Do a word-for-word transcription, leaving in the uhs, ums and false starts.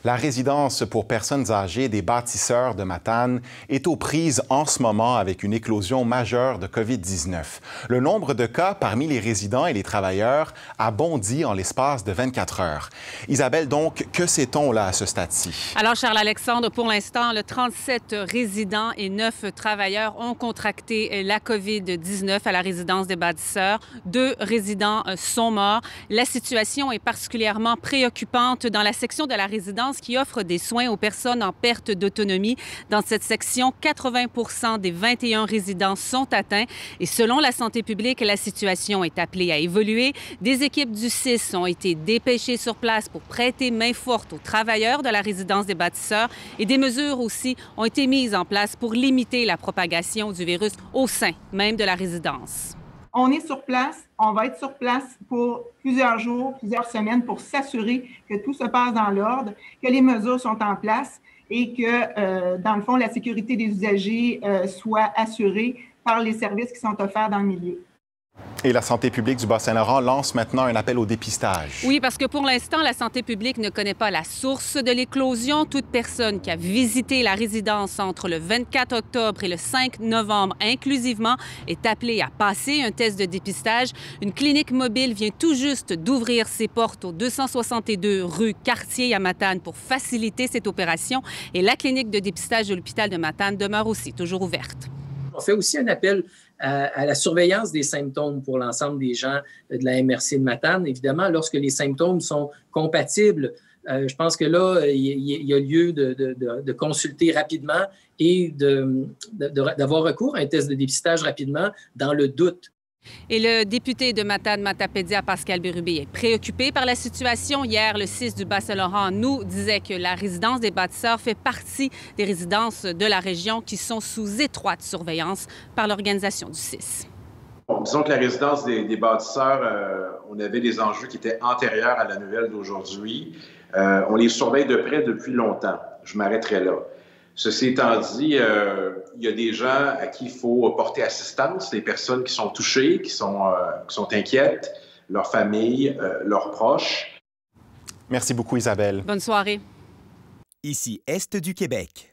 La résidence pour personnes âgées des bâtisseurs de Matane est aux prises en ce moment avec une éclosion majeure de COVID dix-neuf. Le nombre de cas parmi les résidents et les travailleurs a bondi en l'espace de vingt-quatre heures. Isabelle, donc, que sait-on là à ce stade-ci? Alors, Charles-Alexandre, pour l'instant, le trente-sept résidents et neuf travailleurs ont contracté la COVID dix-neuf à la résidence des bâtisseurs. Deux résidents sont morts. La situation est particulièrement préoccupante dans la section de la résidence qui offre des soins aux personnes en perte d'autonomie. Dans cette section, quatre-vingts pour cent des vingt et un résidents sont atteints. Et selon la santé publique, la situation est appelée à évoluer. Des équipes du C I S ont été dépêchées sur place pour prêter main forte aux travailleurs de la résidence des bâtisseurs et des mesures aussi ont été mises en place pour limiter la propagation du virus au sein même de la résidence. On est sur place, on va être sur place pour plusieurs jours, plusieurs semaines pour s'assurer que tout se passe dans l'ordre, que les mesures sont en place et que, euh, dans le fond, la sécurité des usagers euh, soit assurée par les services qui sont offerts dans le milieu. Et la santé publique du Bas-Saint-Laurent lance maintenant un appel au dépistage. Oui, parce que pour l'instant, la santé publique ne connaît pas la source de l'éclosion. Toute personne qui a visité la résidence entre le vingt-quatre octobre et le cinq novembre inclusivement est appelée à passer un test de dépistage. Une clinique mobile vient tout juste d'ouvrir ses portes au deux cent soixante-deux rue Cartier à Matane pour faciliter cette opération. Et la clinique de dépistage de l'hôpital de Matane demeure aussi toujours ouverte. On fait aussi un appel à, à la surveillance des symptômes pour l'ensemble des gens de la M R C de Matane. Évidemment, lorsque les symptômes sont compatibles, euh, je pense que là, il y, y a lieu de, de, de, de consulter rapidement et de, de, d'avoir recours à un test de dépistage rapidement dans le doute. Et le député de Matane-Matapédia, Pascal Bérubé, est préoccupé par la situation. Hier, le C I S du Bas-Saint-Laurent nous disait que la résidence des bâtisseurs fait partie des résidences de la région qui sont sous étroite surveillance par l'organisation du C I S. Bon, disons que la résidence des, des bâtisseurs, euh, on avait des enjeux qui étaient antérieurs à la nouvelle d'aujourd'hui. Euh, on les surveille de près depuis longtemps. Je m'arrêterai là. Ceci étant dit, euh, il y a des gens à qui il faut porter assistance, les personnes qui sont touchées, qui sont, euh, qui sont inquiètes, leurs familles, euh, leurs proches. Merci beaucoup, Isabelle. Bonne soirée. Ici, Est du Québec.